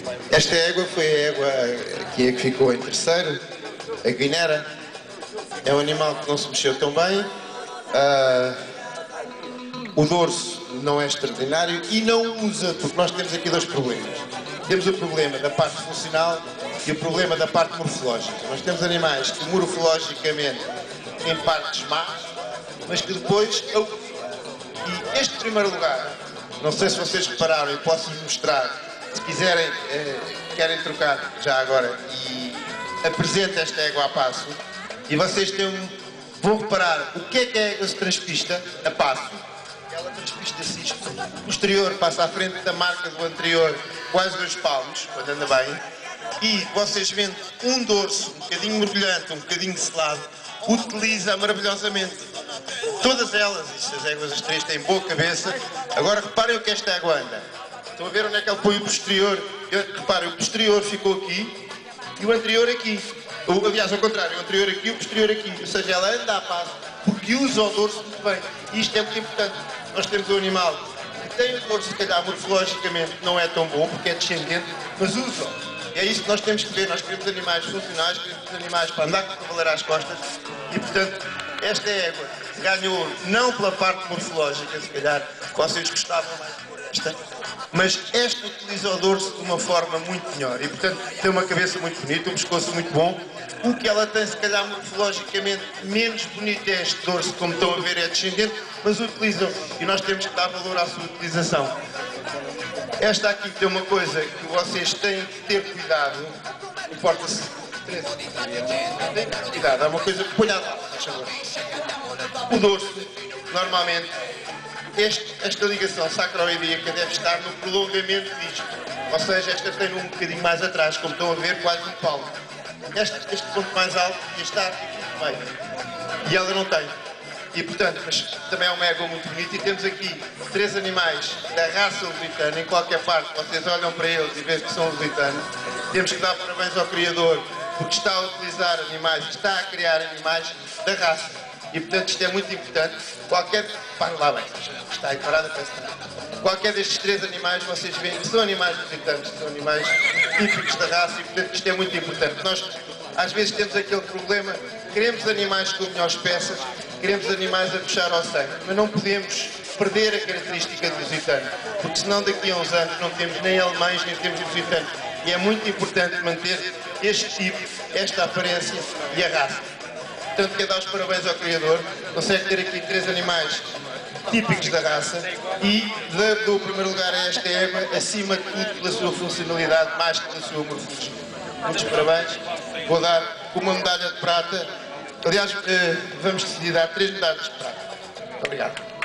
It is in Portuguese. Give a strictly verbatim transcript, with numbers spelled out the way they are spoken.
Esta égua foi a égua que, que ficou em terceiro, a Guinera. É um animal que não se mexeu tão bem. Uh, o dorso não é extraordinário e não usa, porque nós temos aqui dois problemas. Temos o problema da parte funcional e o problema da parte morfológica. Nós temos animais que morfologicamente têm partes más, mas que depois... E este primeiro lugar, não sei se vocês repararam e posso-vos mostrar, se quiserem, eh, querem trocar já agora e apresento esta égua a passo e vocês têm um, vão reparar o que é que a égua se transpista a passo. Ela transpista-se isto, o posterior passa à frente da marca do anterior quase dois palmos, quando anda bem, e vocês vendo um dorso um bocadinho mergulhante, um bocadinho selado, utiliza maravilhosamente. Todas elas, estas éguas, as três, têm boa cabeça. Agora reparem o que esta égua anda. Estão a ver onde é que ela põe o posterior? Reparem, o posterior ficou aqui e o anterior aqui. O, aliás, ao contrário, o anterior aqui e o posterior aqui. Ou seja, ela anda a passo porque usa o dorso muito bem. E isto é muito importante. Nós temos um animal que tem o dorso, se calhar, morfologicamente não é tão bom porque é descendente, mas usa. E é isso que nós temos que ver. Nós queremos animais funcionais, queremos animais para andar com o cavaleiro às costas e, portanto, esta égua ganhou não pela parte morfológica, se calhar vocês gostavam mais desta, mas esta utiliza o dorso de uma forma muito melhor e, portanto, tem uma cabeça muito bonita, um pescoço muito bom. O que ela tem, se calhar, morfologicamente menos bonito é este dorso, como estão a ver, é descendente, mas utilizam e nós temos que dar valor à sua utilização. Esta aqui tem uma coisa que vocês têm que ter cuidado, importa-se. Tem cuidado, há uma coisa que ponha lá, deixa eu ver. O dorso, normalmente, este, esta ligação sacroiliaca deve estar no prolongamento disto. Ou seja, esta tem um bocadinho mais atrás, como estão a ver, quase um palmo. Este, este ponto mais alto ia estar aqui no meio. E ela não tem. E, portanto, mas também é uma égua muito bonita e temos aqui três animais da raça lusitana. Em qualquer parte, vocês olham para eles e veem que são lusitanos. Temos que dar parabéns ao criador, porque está a utilizar animais, está a criar animais da raça. E, portanto, isto é muito importante. Qualquer... Para lá bem, está aí parada para estar. Qualquer destes três animais, vocês veem que são animais lusitanos, são animais típicos da raça e, portanto, isto é muito importante. Nós, às vezes, temos aquele problema, queremos animais com melhores peças, queremos animais a puxar ao sangue, mas não podemos perder a característica do lusitano, porque senão daqui a uns anos não temos nem alemães, nem temos lusitanos. E é muito importante manter este tipo, esta aparência e a raça. Portanto, quero dar os parabéns ao criador. Consegue ter aqui três animais típicos da raça e do primeiro lugar a esta égua, acima de tudo pela sua funcionalidade, mais que pela sua morfologia. Muitos parabéns. Vou dar uma medalha de prata. Aliás, vamos decidir dar três medalhas de prata. Muito obrigado.